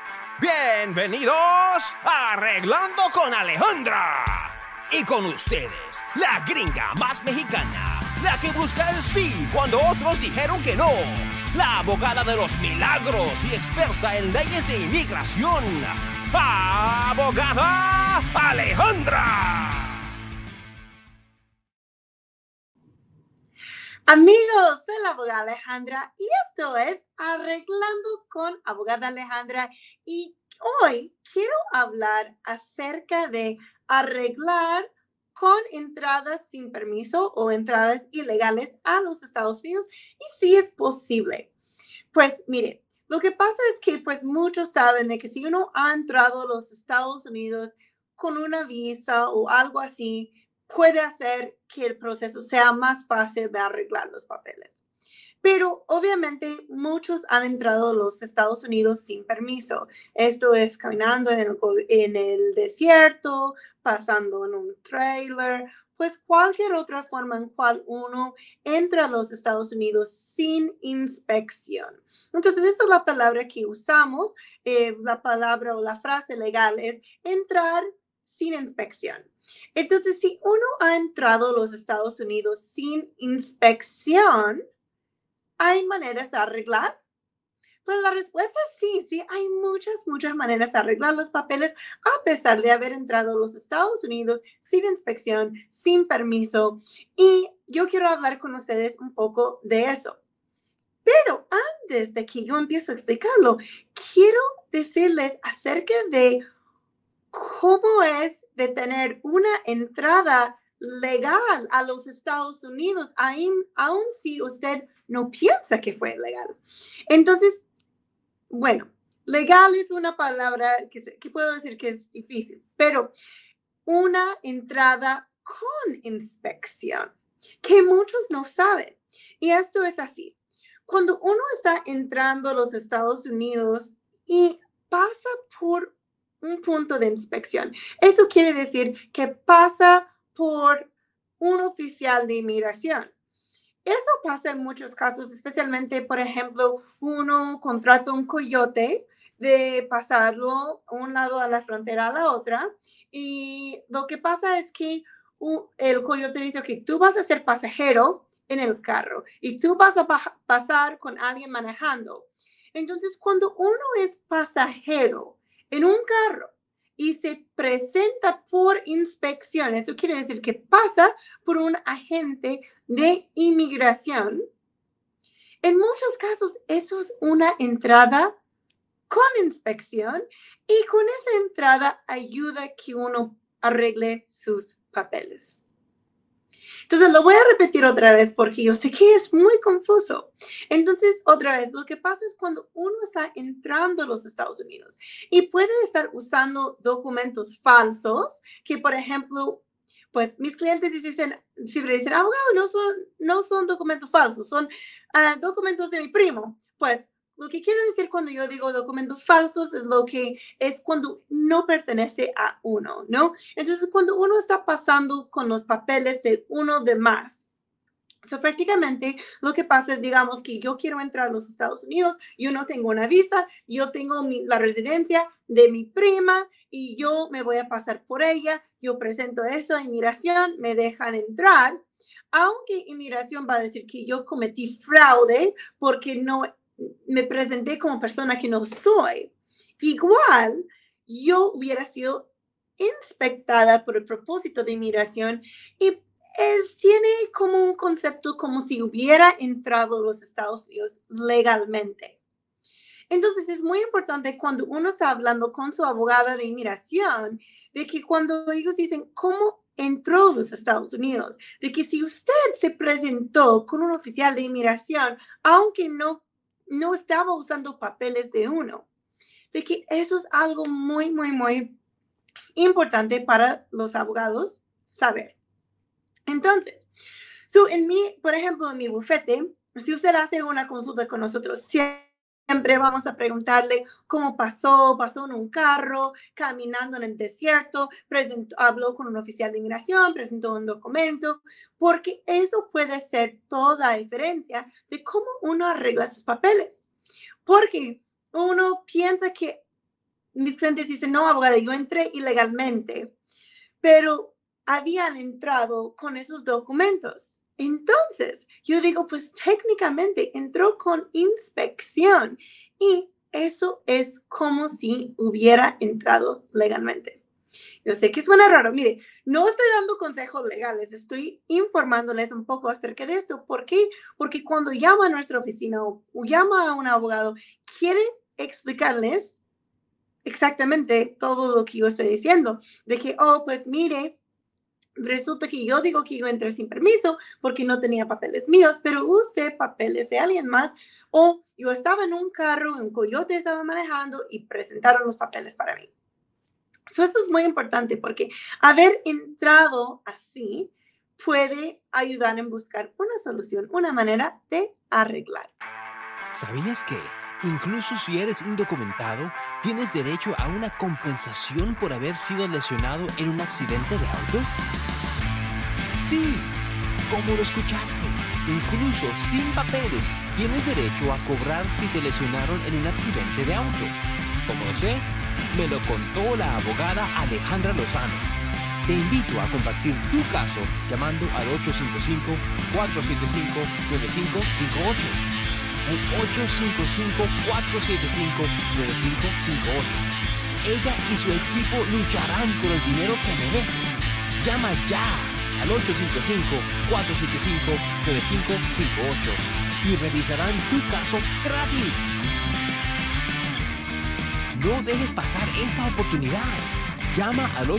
Bienvenidos a Arreglando con Alejandra. Y con ustedes, la gringa más mexicana, la que busca el sí cuando otros dijeron que no, la abogada de los milagros y experta en leyes de inmigración, abogada Alejandra. Amigos, soy la abogada Alejandra y esto es Arreglando con abogada Alejandra, y hoy quiero hablar acerca de arreglar con entradas sin permiso o entradas ilegales a los Estados Unidos y si es posible. Pues mire, lo que pasa es que pues muchos saben de que si uno ha entrado a los Estados Unidos con una visa o algo así, puede hacer que el proceso sea más fácil de arreglar los papeles. Pero obviamente muchos han entrado a los Estados Unidos sin permiso. Esto es caminando en el desierto, pasando en un trailer, pues cualquier otra forma en cual uno entra a los Estados Unidos sin inspección. Entonces, esta es la palabra que usamos. La palabra o la frase legal es entrar sin inspección. Entonces, si uno ha entrado a los Estados Unidos sin inspección, ¿hay maneras de arreglar? Pues la respuesta es sí, hay muchas maneras de arreglar los papeles a pesar de haber entrado a los Estados Unidos sin inspección, sin permiso. Y yo quiero hablar con ustedes un poco de eso. Pero antes de que yo empiece a explicarlo, quiero decirles acerca de cómo es de tener una entrada legal a los Estados Unidos, aun si usted no piensa que fue legal. Entonces, bueno, legal es una palabra que puedo decir que es difícil, pero una entrada con inspección, que muchos no saben. Y esto es así. Cuando uno está entrando a los Estados Unidos y pasa por un punto de inspección, eso quiere decir que pasa por un oficial de inmigración. Eso pasa en muchos casos, especialmente, por ejemplo, uno contrata un coyote de pasarlo un lado a la frontera a la otra, y lo que pasa es que el coyote dice que tú vas a ser pasajero en el carro y tú vas a pasar con alguien manejando. Entonces, cuando uno es pasajero en un carro y se presenta por inspección, eso quiere decir que pasa por un agente de inmigración. En muchos casos, eso es una entrada con inspección, y con esa entrada ayuda que uno arregle sus papeles. Entonces, lo voy a repetir otra vez porque yo sé que es muy confuso. Entonces, otra vez, lo que pasa es cuando uno está entrando a los Estados Unidos y puede estar usando documentos falsos, que por ejemplo, pues mis clientes siempre dicen, abogado, no son documentos falsos, son documentos de mi primo. Pues lo que quiero decir cuando yo digo documentos falsos es cuando no pertenece a uno, ¿no? Entonces, cuando uno está pasando con los papeles de uno de más. Prácticamente lo que pasa es, digamos, que yo quiero entrar a los Estados Unidos, yo no tengo una visa, yo tengo la residencia de mi prima y yo me voy a pasar por ella, yo presento eso a inmigración, me dejan entrar, aunque inmigración va a decir que yo cometí fraude porque no me presenté como persona que no soy. Igual, yo hubiera sido inspectada por el propósito de inmigración y tiene como un concepto como si hubiera entrado a los Estados Unidos legalmente. Entonces, es muy importante cuando uno está hablando con su abogada de inmigración, de que cuando ellos dicen cómo entró a los Estados Unidos, de que si usted se presentó con un oficial de inmigración, aunque no estaba usando papeles de uno, de que eso es algo muy importante para los abogados saber. Entonces, por ejemplo, en mi bufete, si usted hace una consulta con nosotros, siempre vamos a preguntarle cómo pasó en un carro, caminando en el desierto, habló con un oficial de inmigración, presentó un documento, porque eso puede ser toda la diferencia de cómo uno arregla sus papeles. Porque uno piensa que mis clientes dicen, no, abogada, yo entré ilegalmente, pero habían entrado con esos documentos. Entonces, yo digo, pues técnicamente entró con inspección y eso es como si hubiera entrado legalmente. Yo sé que suena raro. Mire, no estoy dando consejos legales, estoy informándoles un poco acerca de esto. ¿Por qué? Porque cuando llama a nuestra oficina o llama a un abogado, quiere explicarles exactamente todo lo que yo estoy diciendo. De que, oh, pues mire, resulta que yo digo que yo entré sin permiso porque no tenía papeles míos, pero usé papeles de alguien más. O yo estaba en un carro, un coyote estaba manejando y presentaron los papeles para mí. So, esto es muy importante porque haber entrado así puede ayudar en buscar una solución, una manera de arreglar. ¿Sabías que, incluso si eres indocumentado, tienes derecho a una compensación por haber sido lesionado en un accidente de auto? Sí, como lo escuchaste, incluso sin papeles, tienes derecho a cobrar si te lesionaron en un accidente de auto. ¿Cómo lo sé? Me lo contó la abogada Alejandra Lozano. Te invito a compartir tu caso llamando al 855-475-9558. El 855-475-9558. Ella y su equipo lucharán por el dinero que mereces. Llama ya al 855-475-9558 y revisarán tu caso gratis. No dejes pasar esta oportunidad. Llama al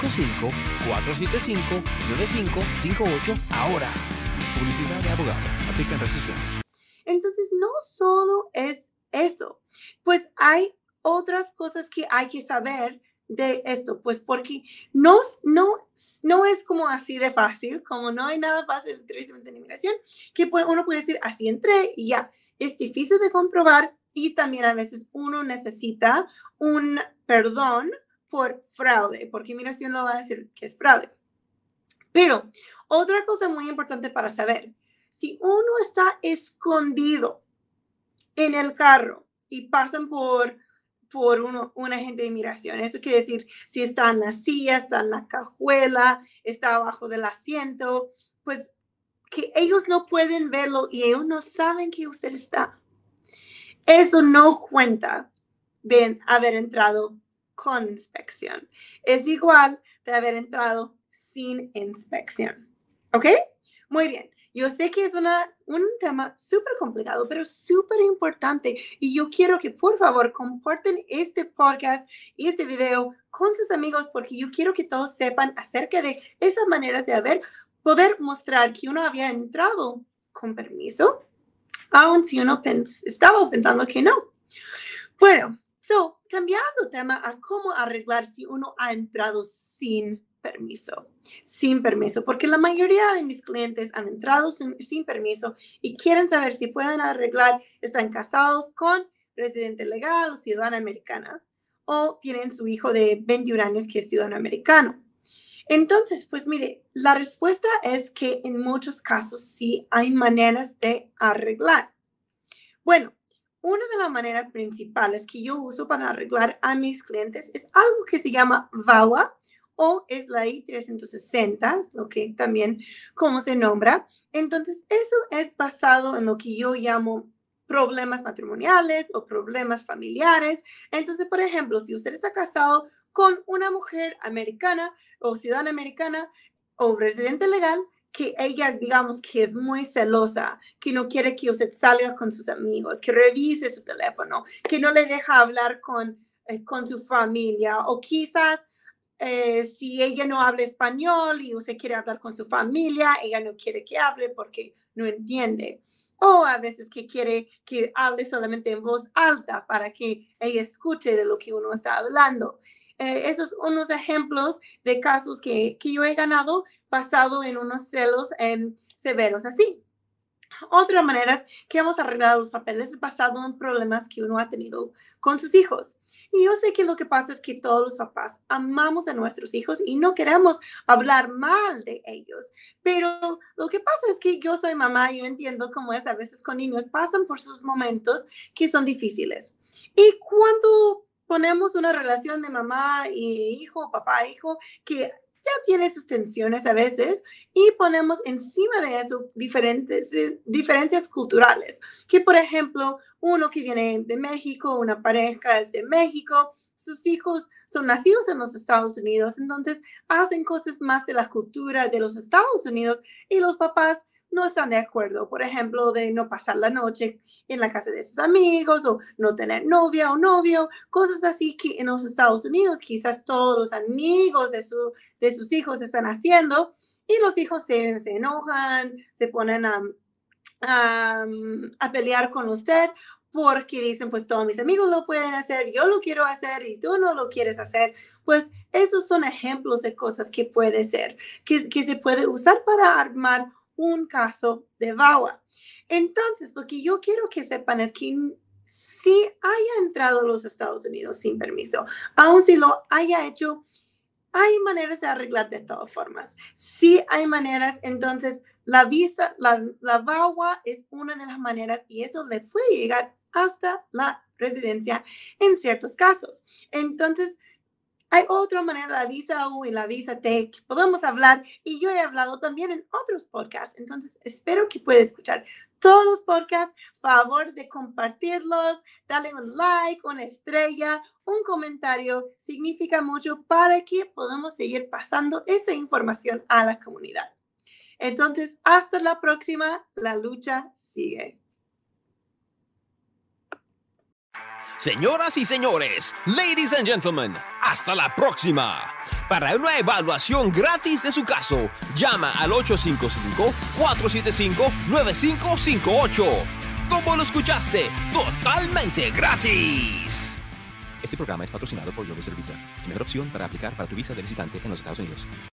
855-475-9558 ahora. Publicidad de abogado. Aplican restricciones. Entonces, no solo es eso, pues hay otras cosas que hay que saber de esto, pues porque no es como así de fácil, como no hay nada fácil directamente en inmigración, que uno puede decir, así entré y ya. Es difícil de comprobar y también a veces uno necesita un perdón por fraude, porque inmigración lo va a decir que es fraude. Pero otra cosa muy importante para saber, si uno está escondido en el carro y pasan por un agente de inmigración, eso quiere decir si está en la silla, está en la cajuela, está abajo del asiento, pues que ellos no pueden verlo y ellos no saben que usted está. Eso no cuenta de haber entrado con inspección. Es igual de haber entrado sin inspección. ¿Ok? Muy bien. Yo sé que es un tema súper complicado, pero súper importante. Y yo quiero que por favor compartan este podcast y este video con sus amigos porque yo quiero que todos sepan acerca de esas maneras de poder mostrar que uno había entrado con permiso, aun si uno estaba pensando que no. Bueno, cambiando tema a cómo arreglar si uno ha entrado sin permiso, porque la mayoría de mis clientes han entrado sin permiso y quieren saber si pueden arreglar, están casados con residente legal o ciudadana americana o tienen su hijo de 21 años que es ciudadano americano. Entonces, pues mire, la respuesta es que en muchos casos sí hay maneras de arreglar. Bueno, una de las maneras principales que yo uso para arreglar a mis clientes es algo que se llama VAWA o es la I-360, lo que también como se nombra. Entonces, eso es basado en lo que yo llamo problemas matrimoniales o problemas familiares. Entonces, por ejemplo, si usted está casado con una mujer americana o ciudadana americana o residente legal, que ella, digamos, que es muy celosa, que no quiere que usted salga con sus amigos, que revise su teléfono, que no le deja hablar con su familia, o quizás si ella no habla español y usted quiere hablar con su familia, ella no quiere que hable porque no entiende. O a veces que quiere que hable solamente en voz alta para que ella escuche de lo que uno está hablando. Esos son unos ejemplos de casos que yo he ganado basado en unos celos severos así. Otra manera que hemos arreglado los papeles es basado en problemas que uno ha tenido con sus hijos. Y yo sé que lo que pasa es que todos los papás amamos a nuestros hijos y no queremos hablar mal de ellos. Pero lo que pasa es que yo soy mamá y yo entiendo cómo es a veces con niños, pasan por sus momentos que son difíciles. Y cuando ponemos una relación de mamá y hijo, papá e hijo, que ya tiene sus tensiones a veces, y ponemos encima de eso diferencias culturales, que por ejemplo, uno que viene de México, una pareja es de México, sus hijos son nacidos en los Estados Unidos, entonces hacen cosas más de la cultura de los Estados Unidos y los papás no están de acuerdo, por ejemplo, de no pasar la noche en la casa de sus amigos o no tener novia o novio, cosas así que en los Estados Unidos quizás todos los amigos de sus hijos están haciendo y los hijos se enojan, se ponen a pelear con usted porque dicen, pues todos mis amigos lo pueden hacer, yo lo quiero hacer y tú no lo quieres hacer. Pues esos son ejemplos de cosas que puede ser, que se puede usar para armar un caso de VAWA. Entonces, lo que yo quiero que sepan es que si haya entrado a los Estados Unidos sin permiso, aun si lo haya hecho, hay maneras de arreglar de todas formas. Sí hay maneras, entonces la visa, la VAWA es una de las maneras y eso le puede llegar hasta la residencia en ciertos casos. Entonces, hay otra manera, la visa U y la visa T, que podemos hablar y yo he hablado también en otros podcasts. Entonces, espero que pueda escuchar todos los podcasts. Favor de compartirlos, darle un like, una estrella, un comentario. Significa mucho para que podamos seguir pasando esta información a la comunidad. Entonces, hasta la próxima. La lucha sigue. Señoras y señores, ladies and gentlemen, hasta la próxima. Para una evaluación gratis de su caso, llama al 855-475-9558. ¿Cómo lo escuchaste? Totalmente gratis. Este programa es patrocinado por Global Visa, la mejor opción para aplicar para tu visa de visitante en los Estados Unidos.